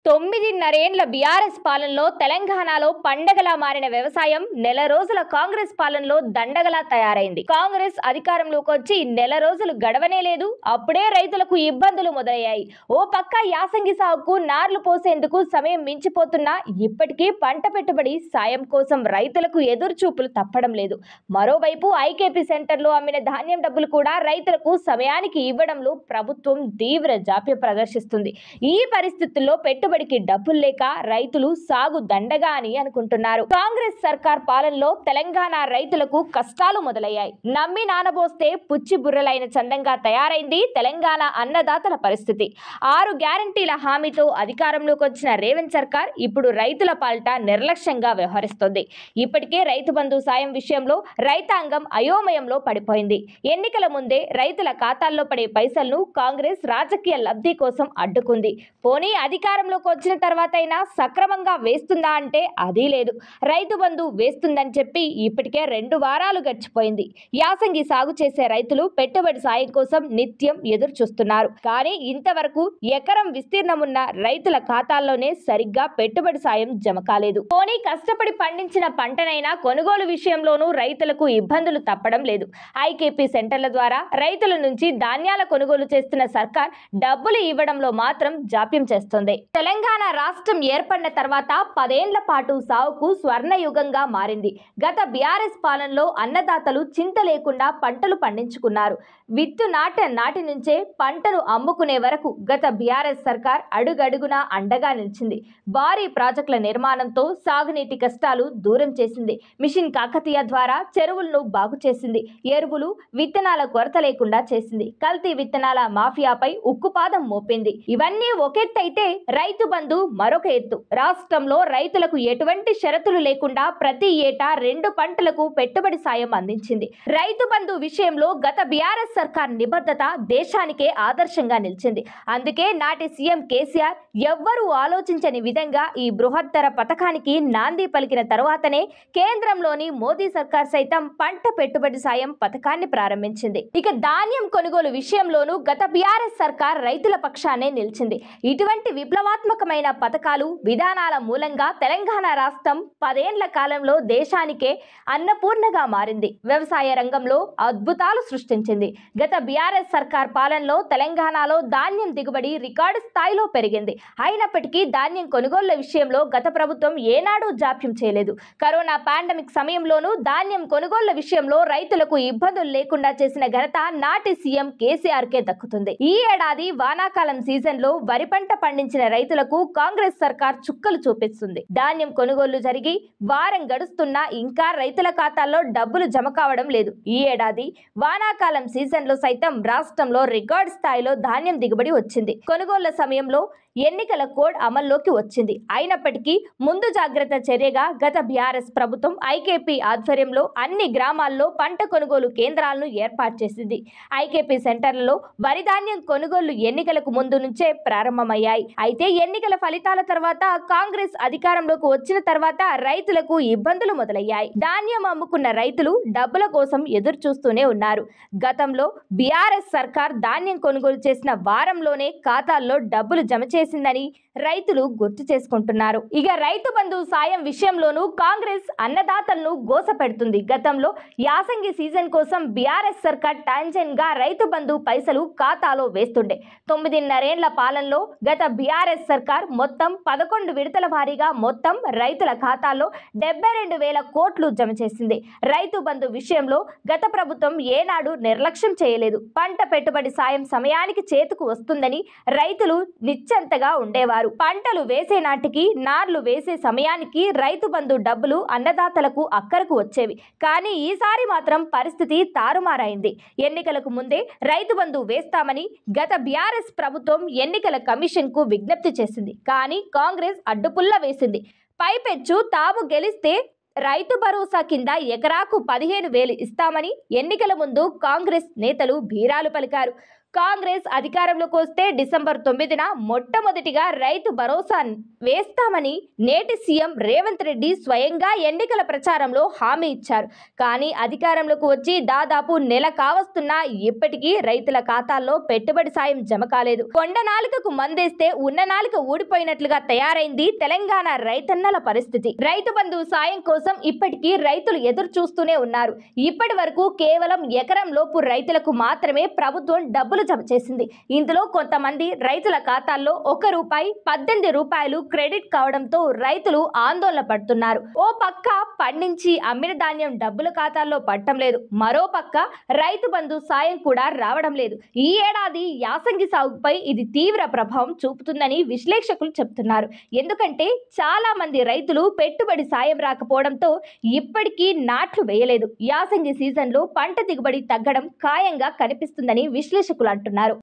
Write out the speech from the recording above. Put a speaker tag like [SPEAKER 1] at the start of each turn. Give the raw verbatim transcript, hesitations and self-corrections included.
[SPEAKER 1] తొమ్మిదిన్నరేండ్ల BRS పాలనలో తెలంగాణలో పండగలా మారిన వ్యవసాయం నెల రోజుల కాంగ్రెస్ పాలనలో దండగలా తయారైంది. కాంగ్రెస్ అధికారంలోకి వచ్చి నెల రోజులు గడవనే లేదు, అప్పుడే రైతులకు ఇబ్బందులు మొదలయ్యాయి. ఓ పక్క యాసంగి సాగుకు నార్లు పోసేందుకు సమయం మించిపోతున్నా ఇప్పటికీ పంట పెట్టుబడి సాయం కోసం రైతులకు ఎదురు చూపులు తప్పడం లేదు. మరోవైపు ఐకేపీ సెంటర్లో అమ్మిన ధాన్యం డబ్బులు కూడా రైతులకు సమయానికి ఇవ్వడంలో ప్రభుత్వం తీవ్ర జాప్యం ప్రదర్శిస్తుంది. ఈ పరిస్థితుల్లో పెట్టుబడి డబ్బులు లేక రైతులు సాగు దండగా అని అనుకుంటున్నారు. కాంగ్రెస్ సర్కార్ పాలనలో తెలంగాణ రైతులకు కష్టాలు మొదలయ్యాయి. నమ్మి నానబోస్తే పుచ్చి బుర్రలైన చందంగా తయారైంది తెలంగాణ అన్నదాతల పరిస్థితి. ఆరు గ్యారంటీల హామీతో అధికారంలోకి వచ్చిన రేవంత్ సర్కార్ ఇప్పుడు రైతుల పాలిట నిర్లక్ష్యంగా వ్యవహరిస్తోంది. ఇప్పటికే రైతు బంధు సాయం విషయంలో రైతాంగం అయోమయంలో పడిపోయింది. ఎన్నికల ముందే రైతుల ఖాతాల్లో పడే పైసలను కాంగ్రెస్ రాజకీయ లబ్ధి కోసం అడ్డుకుంది. పోనీ అధికారంలో వచ్చిన తర్వాత అయినా సక్రమంగా వేస్తుందా అంటే అది లేదు. రైతు బంధు వేస్తుందని చెప్పి ఇప్పటికే రెండు వారాలు గడిచిపోయింది. యాసంగి సాగు చేసే రైతులు పెట్టుబడి సాయం కోసం నిత్యం ఎదురు చూస్తున్నారు. కానీ ఇంతవరకు ఎకరం విస్తీర్ణం ఉన్న రైతుల ఖాతాల్లోనే సరిగ్గా పెట్టుబడి సాయం జమ కాలేదు. పోనీ కష్టపడి పండించిన పంటనైనా కొనుగోలు విషయంలోనూ రైతులకు ఇబ్బందులు తప్పడం లేదు. ఐకేపీ సెంటర్ల ద్వారా రైతుల నుంచి ధాన్యాల కొనుగోలు చేస్తున్న సర్కార్ డబ్బులు ఇవ్వడంలో మాత్రం జాప్యం చేస్తోంది. తెలంగాణ రాష్ట్రం ఏర్పడిన తర్వాత పదేండ్ల పాటు సాగుకు స్వర్ణయుగంగా మారింది. గత బీఆర్ఎస్ పాలనలో అన్నదాతలు చింత లేకుండా పంటలు పండించుకున్నారు. విత్తు నాట నాటి నుంచే పంటను అమ్ముకునే వరకు గత బీఆర్ఎస్ సర్కార్ అడుగడుగునా అండగా నిలిచింది. భారీ ప్రాజెక్టుల నిర్మాణంతో సాగునీటి కష్టాలు దూరం చేసింది. మిషన్ కాకతీయ ద్వారా చెరువులను బాగు చేసింది. ఎరువులు విత్తనాల కొరత లేకుండా చేసింది. కల్తీ విత్తనాల మాఫియాపై ఉక్కుపాదం మోపింది. ఇవన్నీ ఒకెత్తైతే రైతు బంధు మరొక ఎత్తు. రాష్ట్రంలో రైతులకు ఎటువంటి షరతులు లేకుండా ప్రతి ఏటా రెండు పంటలకు పెట్టుబడి సాయం అందించింది. రైతు బంధు విషయంలో గత బీఆర్ఎస్ సర్కార్ నిబద్ధత దేశానికే ఆదర్శంగా నిలిచింది. అందుకే నాటి సీఎం కేసీఆర్ ఎవ్వరూ ఆలోచించని విధంగా ఈ బృహత్తర పథకానికి నాంది పలికిన తరువాతనే కేంద్రంలోని మోదీ సర్కార్ సైతం పంట పెట్టుబడి సాయం పథకాన్ని ప్రారంభించింది. ఇక ధాన్యం కొనుగోలు విషయంలోనూ గత బీఆర్ఎస్ సర్కార్ రైతుల పక్షానే నిలిచింది. ఇటువంటి విప్లవాత్మకమైన పథకాలు విధానాల మూలంగా తెలంగాణ రాష్ట్రం పదేండ్ల కాలంలో దేశానికే అన్నపూర్ణగా మారింది. వ్యవసాయ రంగంలో అద్భుతాలు సృష్టించింది. గత బీఆర్ఎస్ సర్కార్ పాలనలో తెలంగాణలో ధాన్యం దిగుబడి రికార్డు స్థాయిలో పెరిగింది. అయినప్పటికీ ధాన్యం కొనుగోళ్ల విషయంలో గత ప్రభుత్వం ఏనాడూ జాప్యం చేయలేదు. కరోనా పాండమిక్ సమయంలోనూ ధాన్యం కొనుగోళ్ల విషయంలో రైతులకు ఇబ్బందులు లేకుండా చేసిన ఘనత నాటి సీఎం కేసీఆర్ కే దక్కుతుంది. ఈ ఏడాది వానాకాలం సీజన్ లో వరి పంట పండించిన రైతులకు కాంగ్రెస్ సర్కార్ చుక్కలు చూపిస్తుంది. ధాన్యం కొనుగోళ్లు జరిగి వారం గడుస్తున్నా ఇంకా రైతుల ఖాతాల్లో డబ్బులు జమ కావడం లేదు. ఈ ఏడాది వానాకాలం సీజన్ లో సైతం రాష్ట్రంలో రికార్డు స్థాయిలో ధాన్యం దిగుబడి వచ్చింది. కొనుగోళ్ల సమయంలో ఎన్నికల కోడ్ అమల్లోకి వచ్చింది. అయినప్పటికీ ముందు జాగ్రత్త చర్యగా గత బీఆర్ఎస్ ప్రభుత్వం ఐకేపీ ఆధ్వర్యంలో అన్ని గ్రామాల్లో పంట కొనుగోలు కేంద్రాలను ఏర్పాటు చేసింది. ఐకేపీ సెంటర్లలో వరి ధాన్యం కొనుగోళ్లు ఎన్నికలకు ముందు నుంచే ప్రారంభమయ్యాయి. అయితే ఎన్నికల ఫలితాల తర్వాత కాంగ్రెస్ అధికారంలోకి వచ్చిన తర్వాత రైతులకు ఇబ్బందులు మొదలయ్యాయి. ధాన్యం అమ్ముకున్న రైతులు డబ్బుల కోసం ఎదురు చూస్తూనే ఉన్నారు. గతంలో బీఆర్ఎస్ సర్కార్ ధాన్యం కొనుగోలు చేసిన వారంలోనే ఖాతాల్లో డబ్బులు జమ చేసిందని రైతులు గుర్తు చేసుకుంటున్నారు. ఇక రైతు బంధు సాయం విషయంలోనూ కాంగ్రెస్ అన్నదాతలను గోసపెడుతుంది. గతంలో యాసంగి సీజన్ కోసం బీఆర్ఎస్ సర్కార్ టాంజెన్ గా రైతు బంధు పైసలు ఖాతాలో వేస్తుండే. తొమ్మిదిన్నరేండ్ల పాలనలో గత బీఆర్ఎస్ సర్కార్ మొత్తం పదకొండు విడతల వారీగా మొత్తం రైతుల ఖాతాల్లో డెబ్బై రెండు వేల కోట్లు జమ చేసింది. రైతు బంధు విషయంలో గత ప్రభుత్వం ఏనాడు నిర్లక్ష్యం చేయలేదు. పంట పెట్టుబడి సాయం సమయానికి చేతికి వస్తుందని రైతులు నిశ్చంతగా ఉండేవారు. పంటలు వేసే నాటికి నార్లు వేసే సమయానికి రైతు బంధు డబ్బులు అన్నదాతలకు అక్కరకు వచ్చేవి. కానీ ఈసారి మాత్రం పరిస్థితి తారుమారైంది. ఎన్నికలకు ముందే రైతు బంధు వేస్తామని గత బీఆర్ఎస్ ప్రభుత్వం ఎన్నికల కమిషన్ కు విజ్ఞప్తి చేసింది. కానీ కాంగ్రెస్ అడ్డుపుల్ల వేసింది. పైపెచ్చు తాము గెలిస్తే రైతు భరోసా కింద ఎకరాకు పదిహేను వేలు ఇస్తామని ఎన్నికల ముందు కాంగ్రెస్ నేతలు బీరాలు పలికారు. కాంగ్రెస్ అధికారంలోకి వస్తే డిసెంబర్ తొమ్మిదిన మొట్టమొదటిగా రైతు భరోసా వేస్తామని నేటి సీఎం రేవంత్ రెడ్డి స్వయంగా ఎన్నికల ప్రచారంలో హామీ ఇచ్చారు. కానీ అధికారంలోకి వచ్చి దాదాపు నెల కావస్తున్నా ఇప్పటికీ రైతుల ఖాతాల్లో పెట్టుబడి సాయం జమ కాలేదు. కొండ నాలుకకు మందేస్తే ఉన్న నాలుక ఊడిపోయినట్లుగా తయారైంది తెలంగాణ రైతన్నల పరిస్థితి. రైతు బంధు సాయం కోసం ఇప్పటికీ రైతులు ఎదురు చూస్తూనే ఉన్నారు. ఇప్పటి వరకు కేవలం ఎకరం లోపు రైతులకు మాత్రమే ప్రభుత్వం డబ్బులు జమ చేసింది. ఇందులో కొంతమంది రైతుల ఖాతాల్లో ఒక రూపాయి పద్దెనిమిది రూపాయలు క్రెడిట్ కావడంతో రైతులు ఆందోళన పడుతున్నారు. ఓ పక్క పండించి అమ్మిన ధాన్యం డబ్బులు ఖాతాల్లో పడటం లేదు, మరో పక్క రైతు బంధు సాయం కూడా రావడం లేదు. ఈ ఏడాది యాసంగి సాగుపై ఇది తీవ్ర ప్రభావం చూపుతుందని విశ్లేషకులు చెబుతున్నారు. ఎందుకంటే చాలా మంది రైతులు పెట్టుబడి సాయం రాకపోవడంతో ఇప్పటికీ నాట్లు వేయలేదు. యాసంగి సీజన్లో పంట దిగుబడి తగ్గడం ఖాయంగా కనిపిస్తుందని విశ్లేషకులు అంటున్నారు.